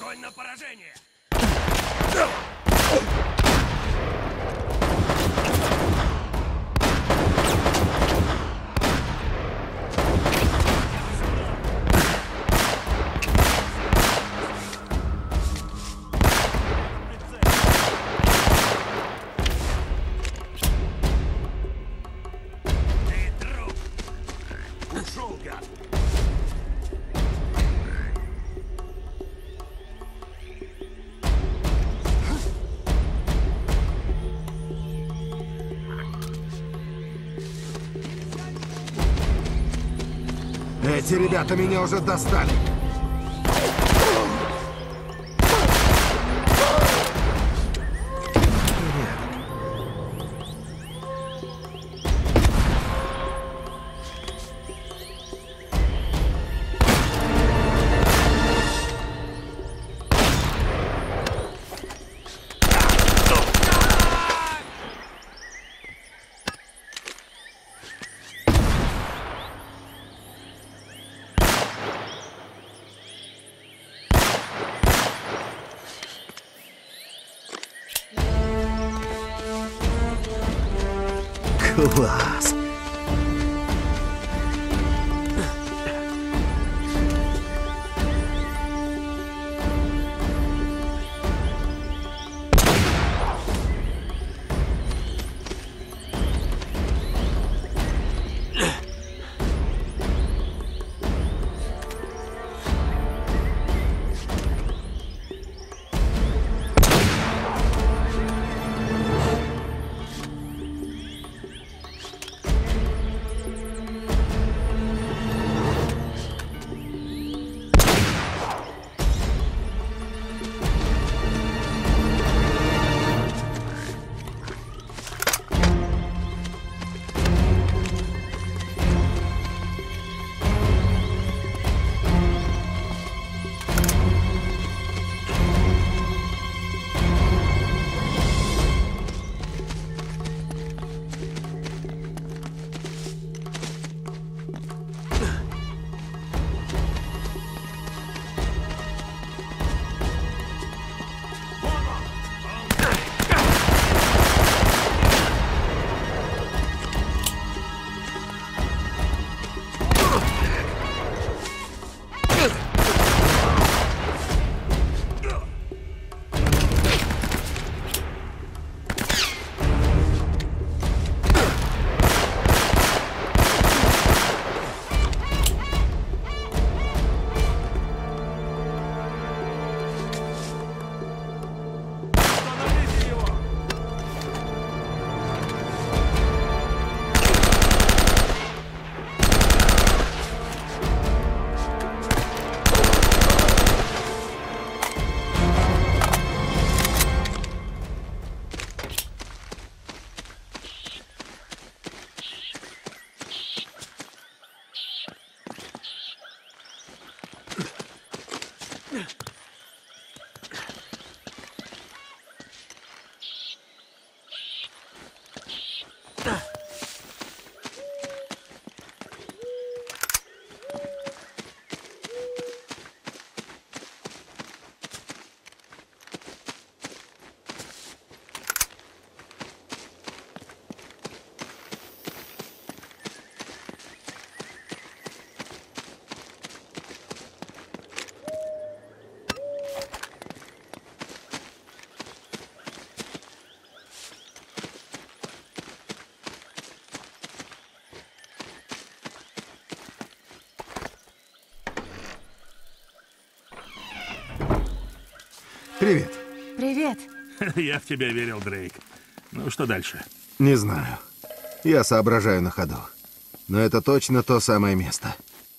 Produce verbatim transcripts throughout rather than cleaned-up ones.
Огонь на поражение! Ты труп! Ушел, гад! Эти ребята меня уже достали. Класс! Привет. Привет. Я в тебя верил, Дрейк. Ну, что дальше? Не знаю. Я соображаю на ходу. Но это точно то самое место.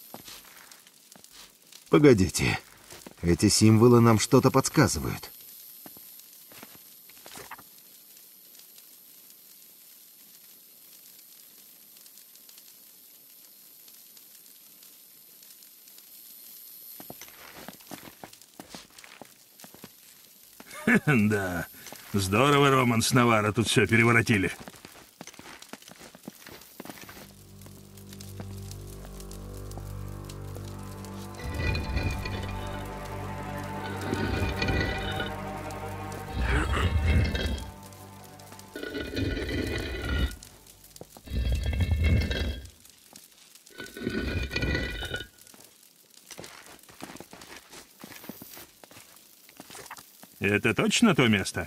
Погодите. Эти символы нам что-то подсказывают. Да, здорово, Роман с Навара тут все переворотили. Это точно то место?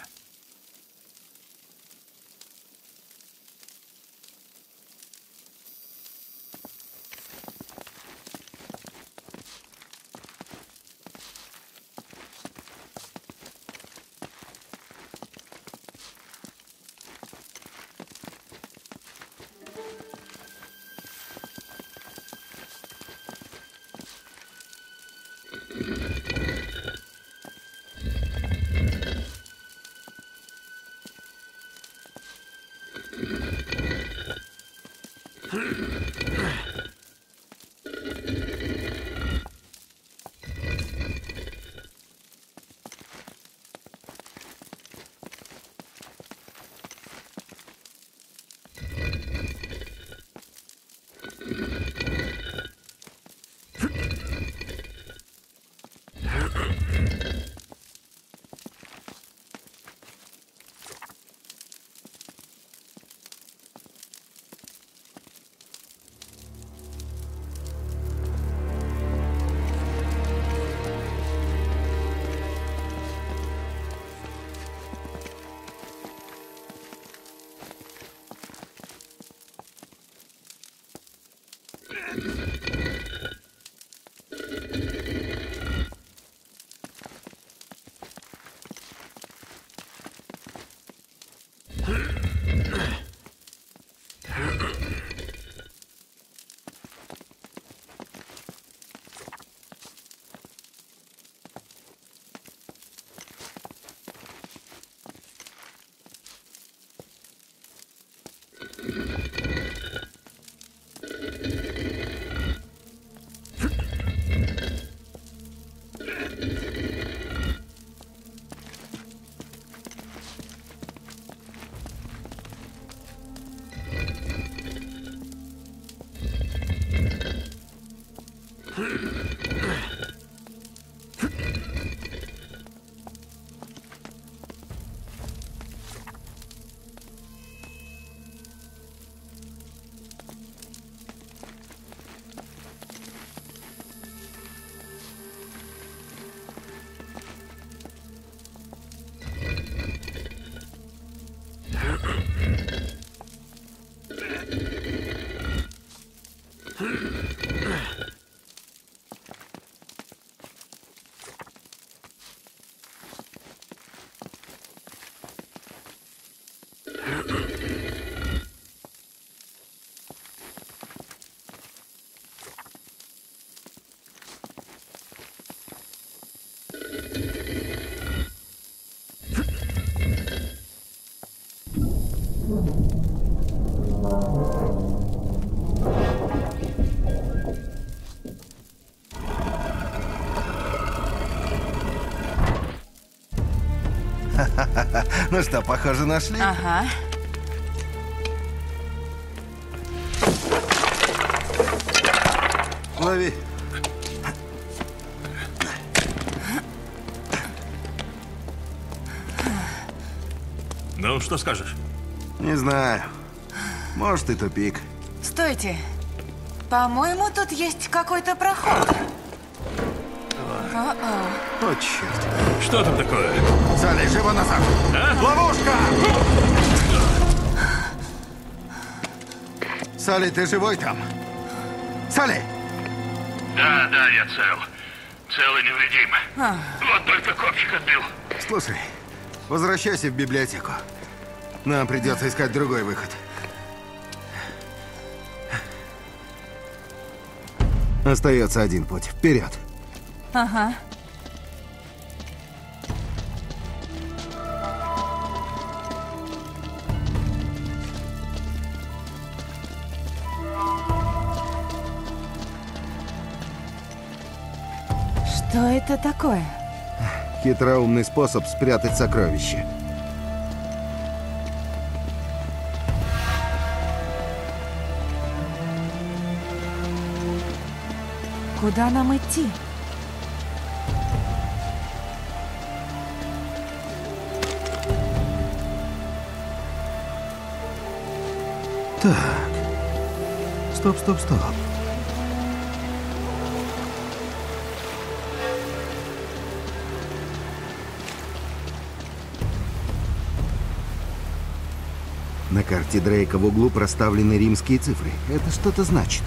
Ну что, похоже, нашли? Ага. Лови. Ну, что скажешь? Не знаю. Может, и тупик. Стойте. По-моему, тут есть какой-то проход. О-о. О, черт. Что там такое? Салли, живо назад! А? Ловушка! Салли, ты живой там? Салли! Да, да, я цел. Цел и невредим. А. Вот только копчик отбил. Слушай, возвращайся в библиотеку. Нам придется искать другой выход. Остается один путь. Вперед! Ага. Что это такое? Хитроумный способ спрятать сокровище. Куда нам идти? Так. Стоп, стоп, стоп. На карте Дрейка в углу проставлены римские цифры. Это что-то значит.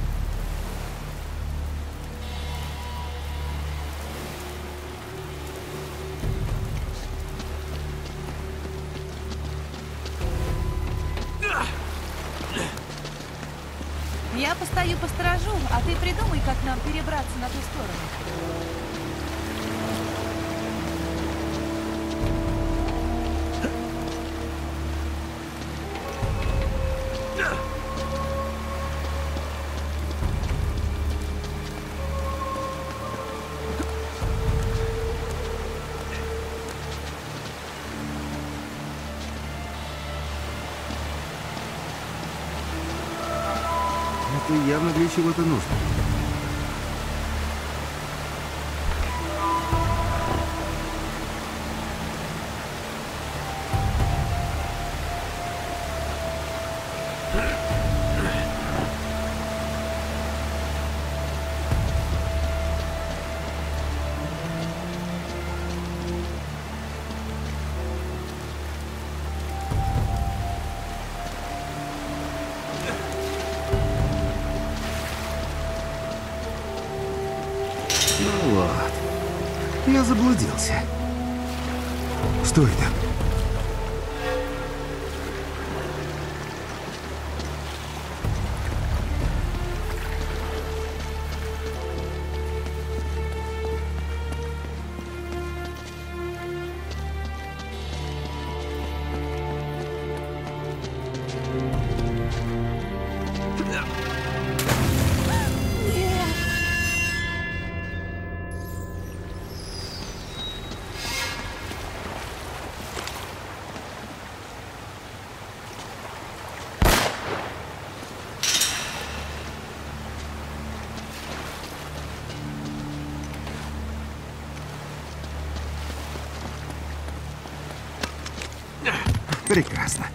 Я постою посторожу, а ты придумай, как нам перебраться на ту сторону. Это явно для чего-то нужно. Ну вот. Я заблудился. Что это? Прекрасно.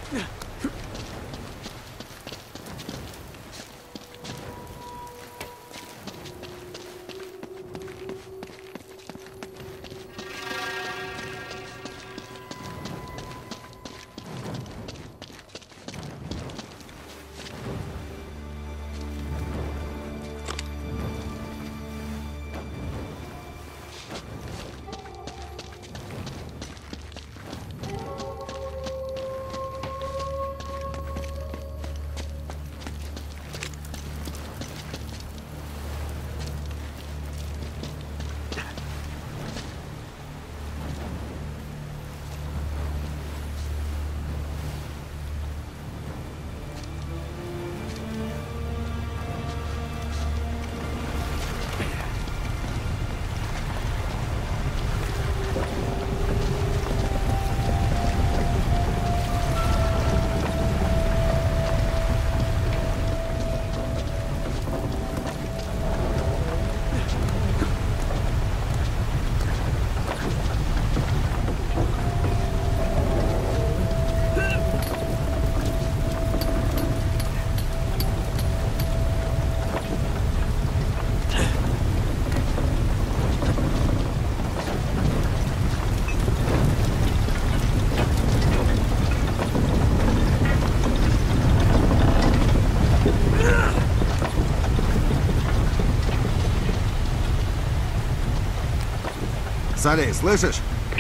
Салей, слышишь?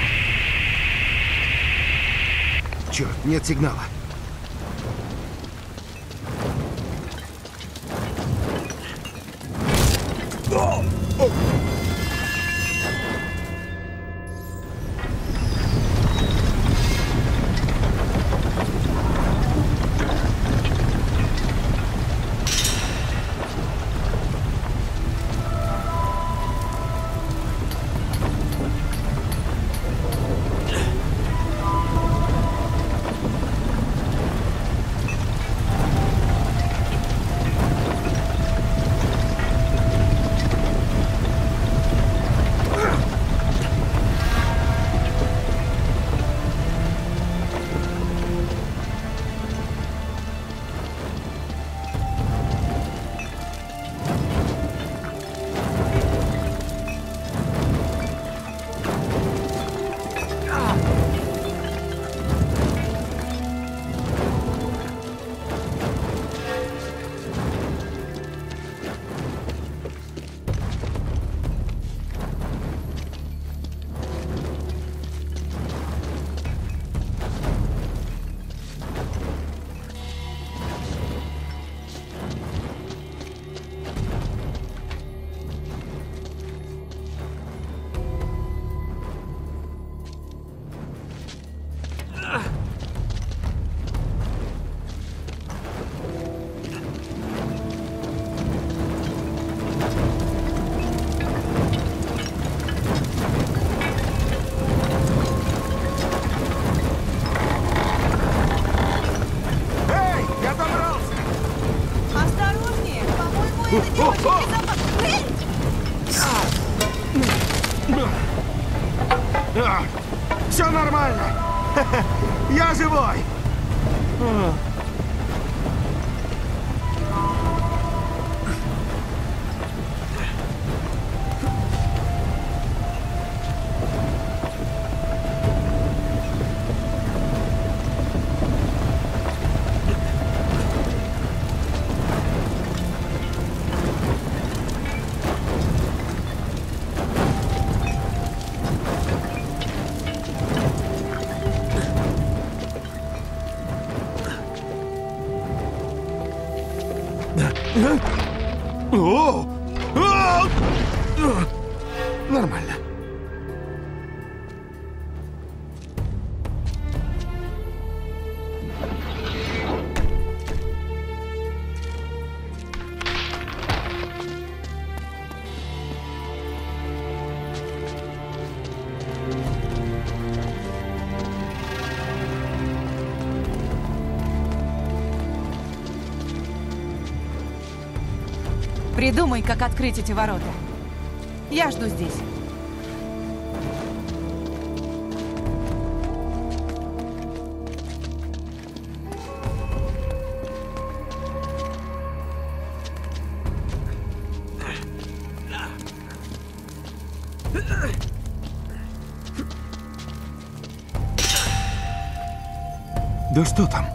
Черт, нет сигнала. Все нормально. Я живой. О! А! Нормально. Придумай, как открыть эти ворота. Я жду здесь. Да что там?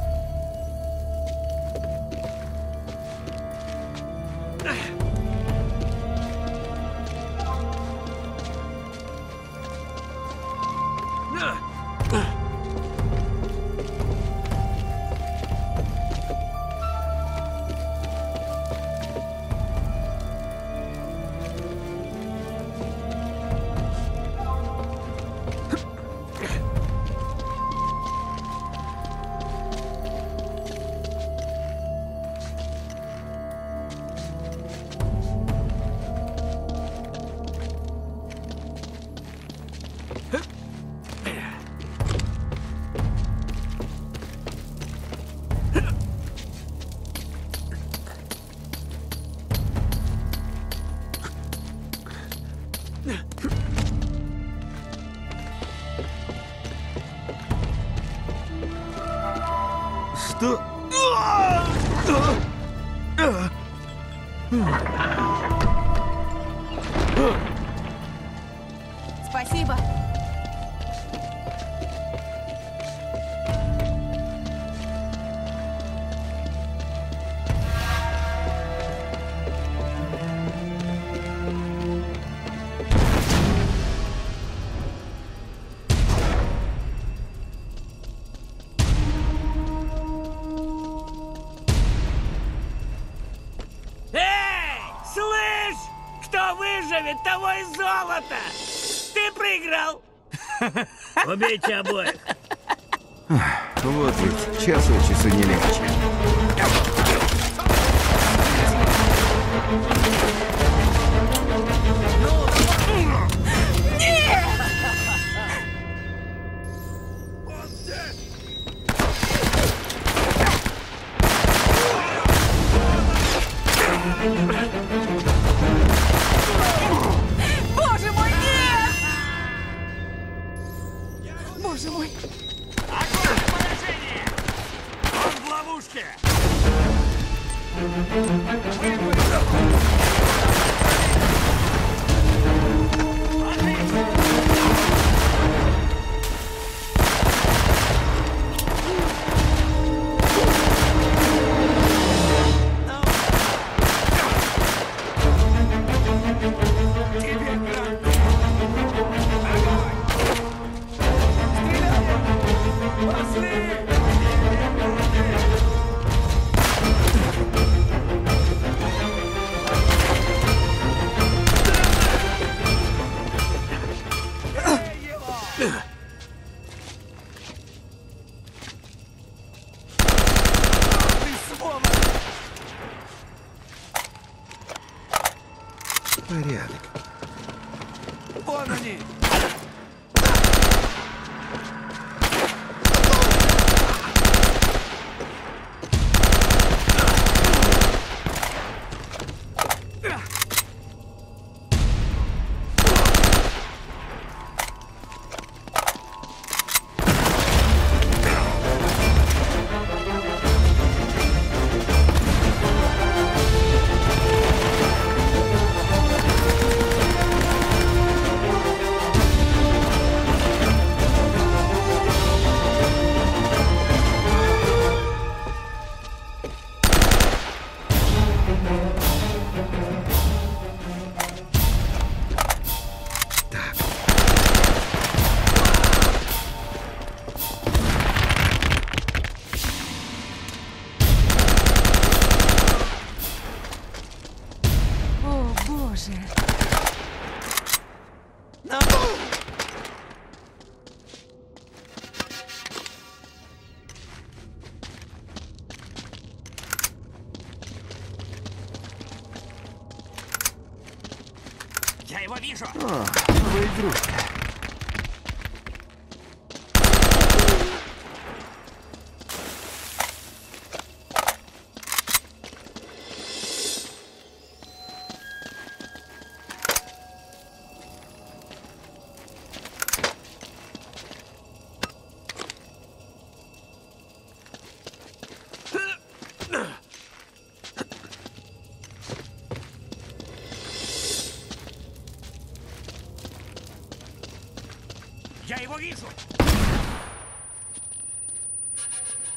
Что? Спасибо. Эй! Слышь! Кто выживет, того и золото! Ты проиграл! Убейте обоих! Вот ведь час от часу не легче. Боже мой, нет! Боже мой. Огонь в поражение! Он в ловушке! Порядок. Вон они! О, боже. Я его вижу! О, новая игрушка. Я его вижу!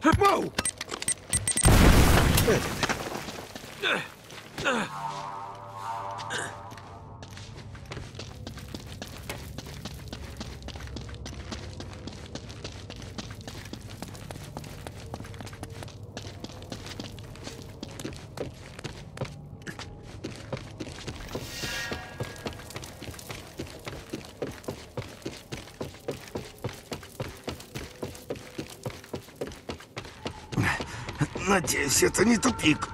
Воу! Надеюсь, это не тупик.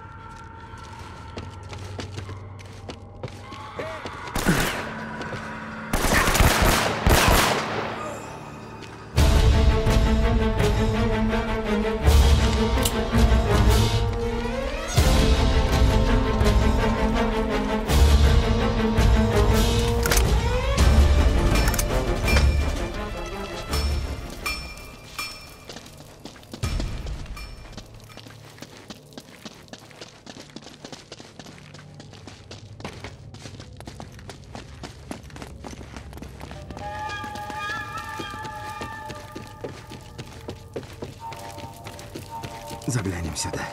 Заглянем сюда.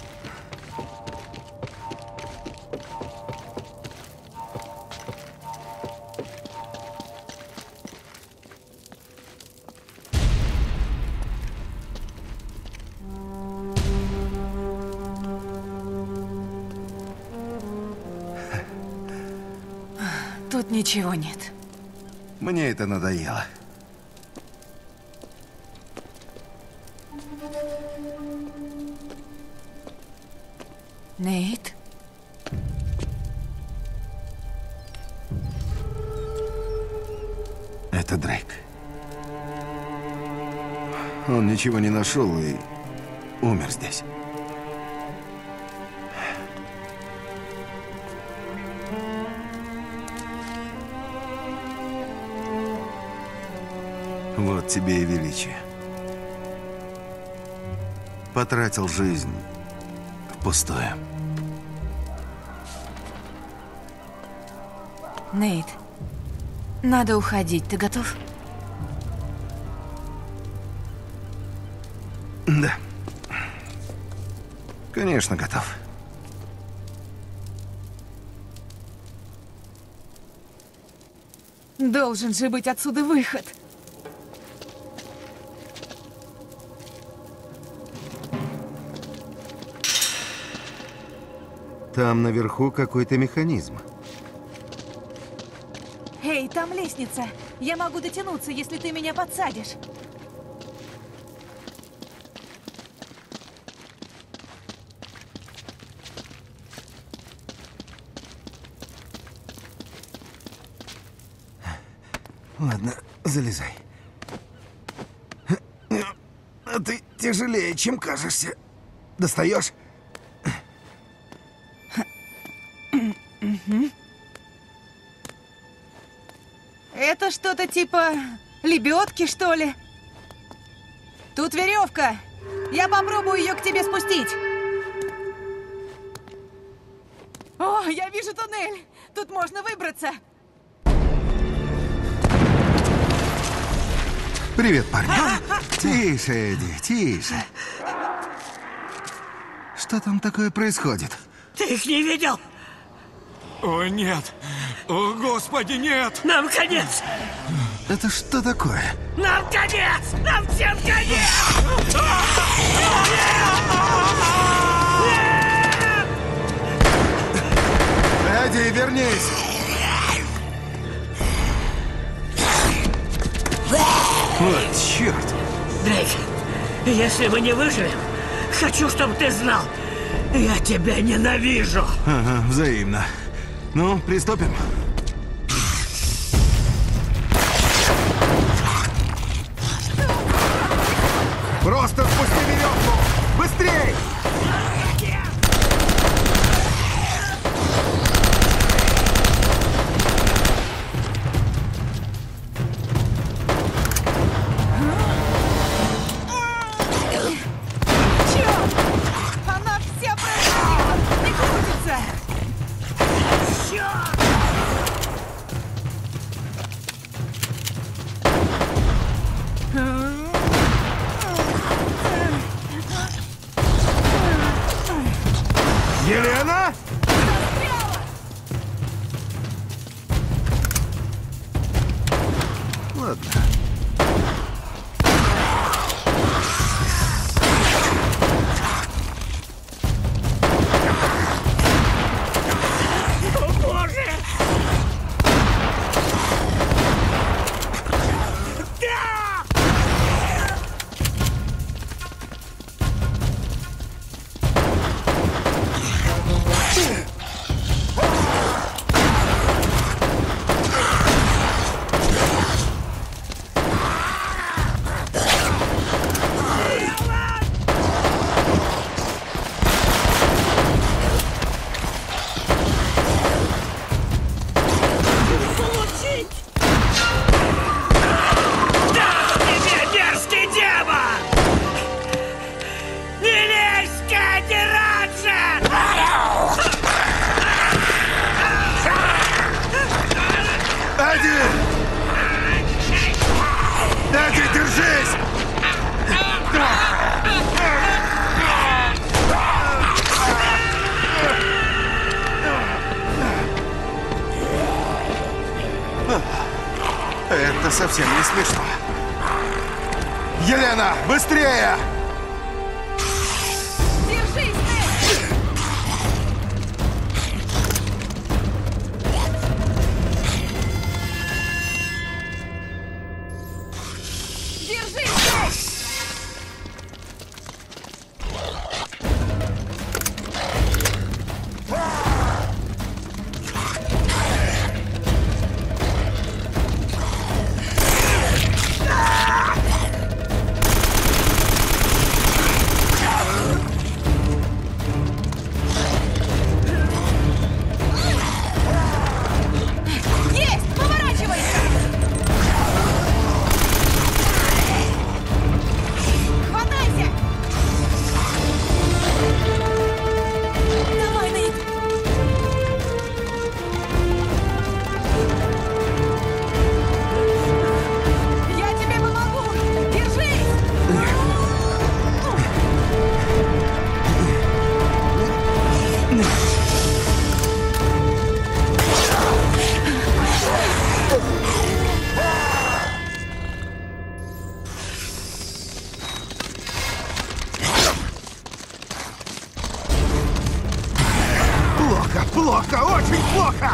Тут ничего нет. Мне это надоело. Нейт? Это Дрейк. Он ничего не нашел и умер здесь. Вот тебе и величие. Потратил жизнь впустую. Нейт, надо уходить. Ты готов? Да. Конечно, готов. Должен же быть отсюда выход. Там наверху какой-то механизм. Эй, там лестница. Я могу дотянуться, если ты меня подсадишь. Ладно, залезай. А ты тяжелее, чем кажешься. Достаешь? Это что-то типа лебедки, что ли? Тут веревка. Я попробую ее к тебе спустить. О, я вижу туннель. Тут можно выбраться. Привет, парни. Тише, Эдди, тише. Что там такое происходит? Ты их не видел? О, нет! О, Господи, нет! Нам конец! Это что такое? Нам конец! Нам всем конец! Эдди, вернись! Вот черт! Дрейк, если мы не выживем, хочу, чтобы ты знал, я тебя ненавижу! Ага, взаимно. Ну, приступим. Просто спусти веревку! Быстрей! Черт! Она вся прорезана. Не крутится. Черт! Ладно. Это совсем не смешно. Елена, быстрее! Держись, Нейт! Держись, Нейт! Плохо, очень плохо!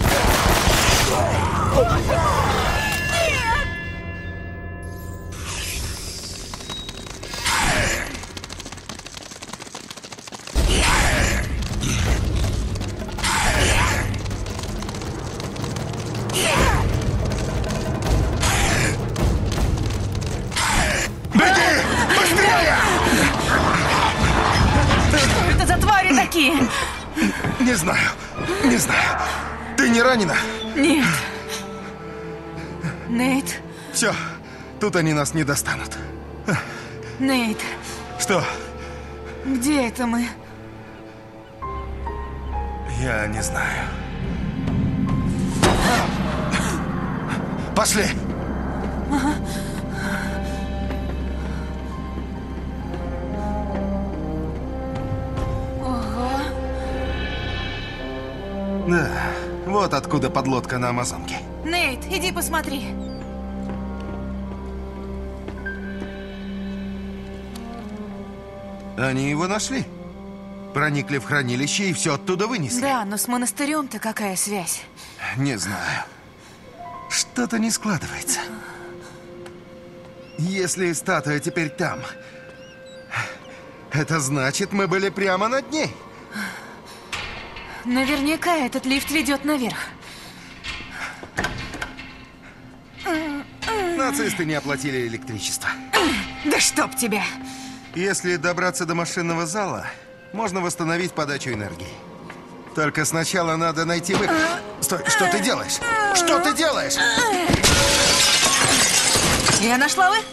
Беги! Быстрее! Что это за твари такие? Не знаю, не знаю. Ты не ранена? Нет. Нейт. Все, тут они нас не достанут. Нейт, Что? где это мы? Я не знаю. Пошли! Ого. Да, вот откуда подлодка на Амазонке. Нейт, иди посмотри. Они его нашли. Проникли в хранилище и все оттуда вынесли. Да, но с монастырем-то какая связь? Не знаю. Что-то не складывается. Если статуя теперь там, это значит, мы были прямо над ней. Наверняка этот лифт ведет наверх. Нацисты не оплатили электричество. Да чтоб тебя! Если добраться до машинного зала, можно восстановить подачу энергии. Только сначала надо найти выход. Стой, что ты делаешь? Что ты делаешь? Я нашла вы?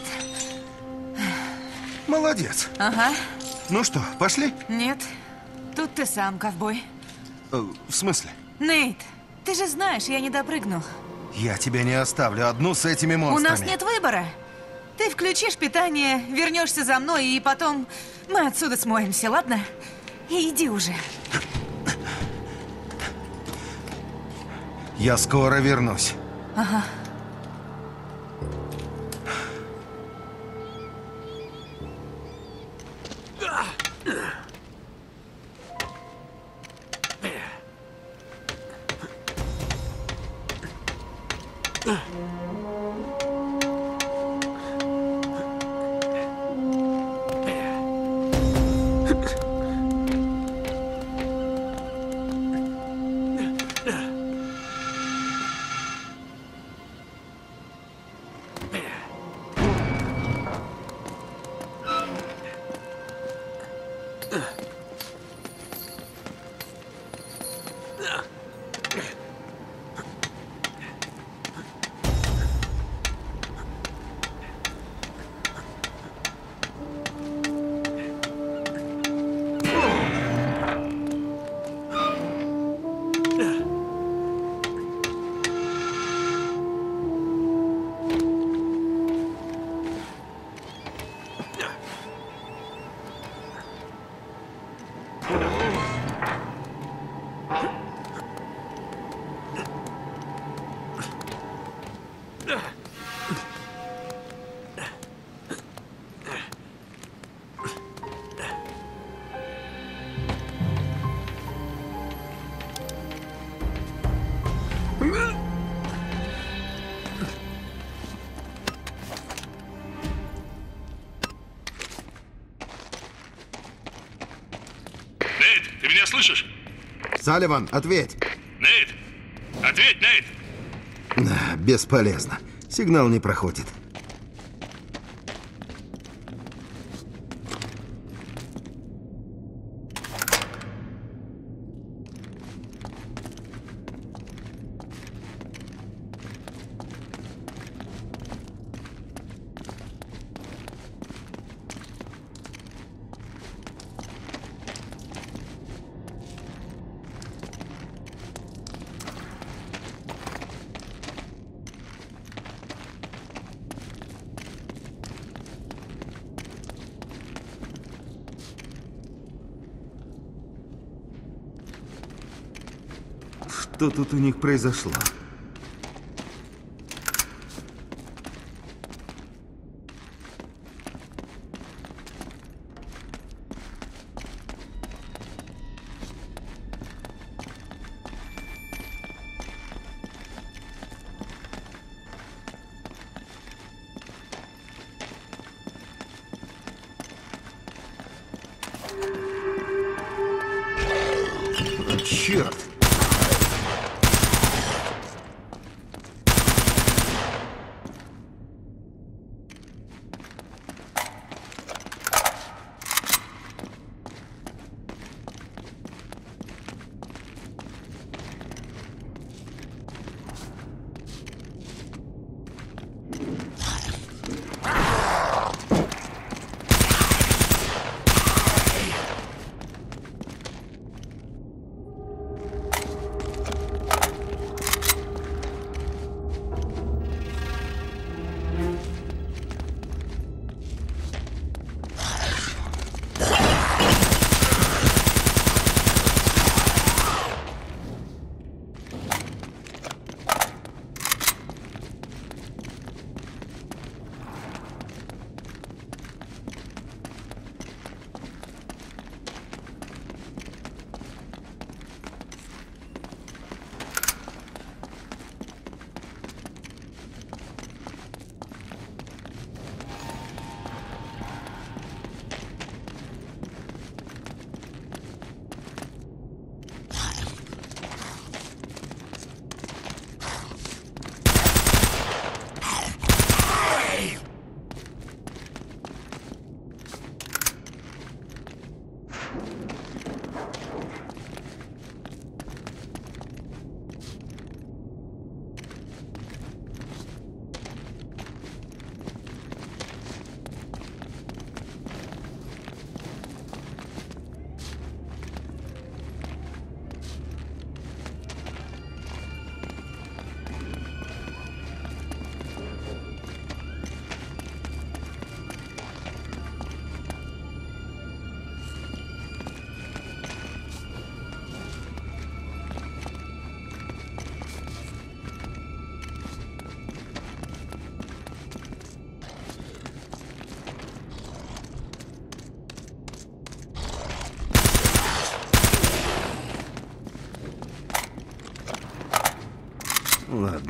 Молодец. Ага. Ну что, пошли? Нет. Тут ты сам, ковбой. Э, В смысле? Нейт, ты же знаешь, я не допрыгну. Я тебя не оставлю одну с этими У монстрами. нас нет выбора. Ты включишь питание, вернешься за мной, и потом мы отсюда смоемся, ладно? И иди уже. Я скоро вернусь. Ага. Нейт, ты меня слышишь? Салливан, ответь. Нейт! Ответь, Нейт! Да, бесполезно. Сигнал не проходит. Что тут у них произошло? Черт!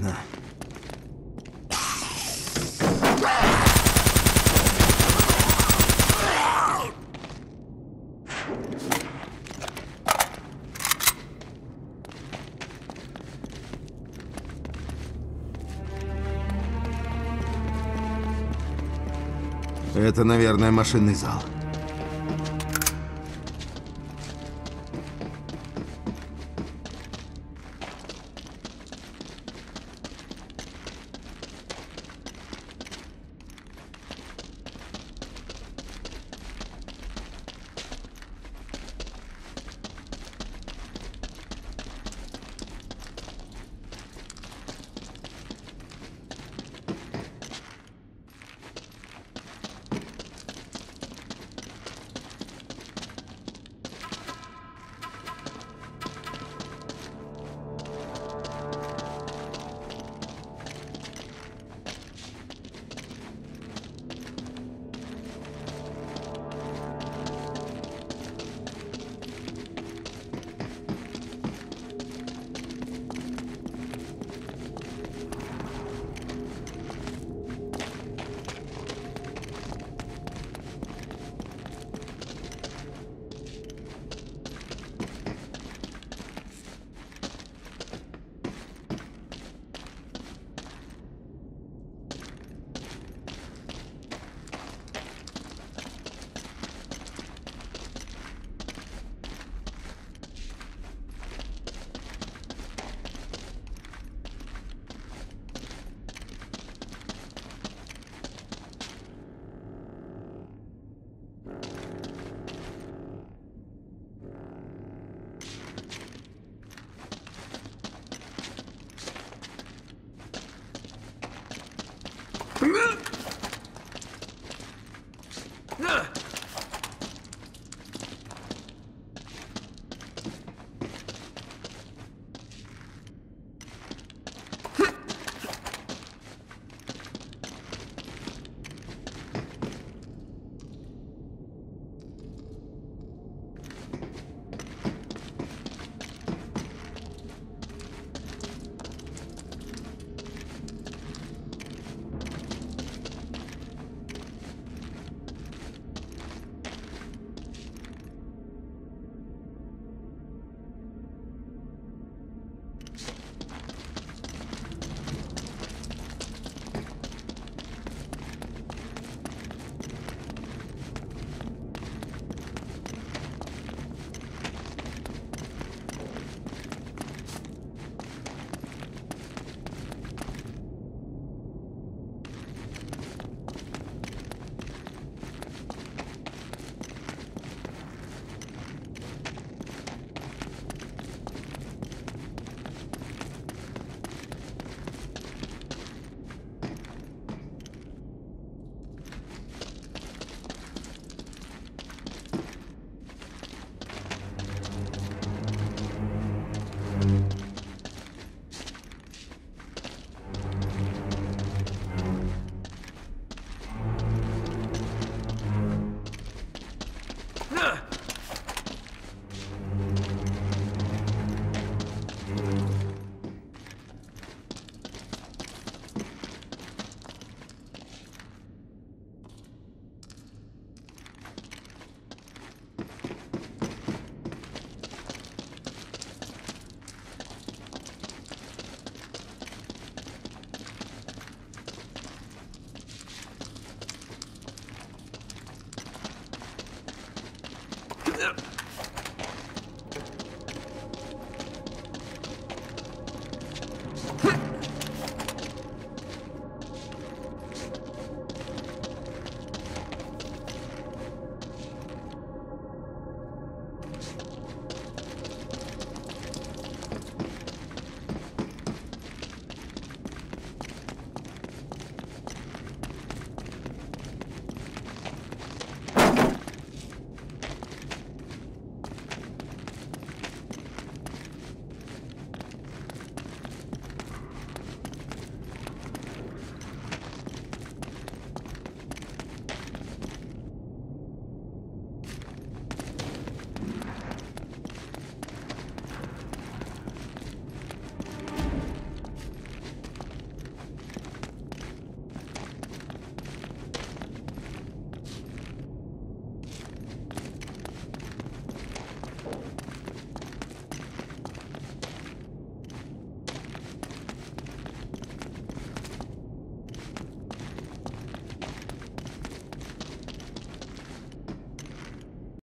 Ладно. Это, наверное, машинный зал.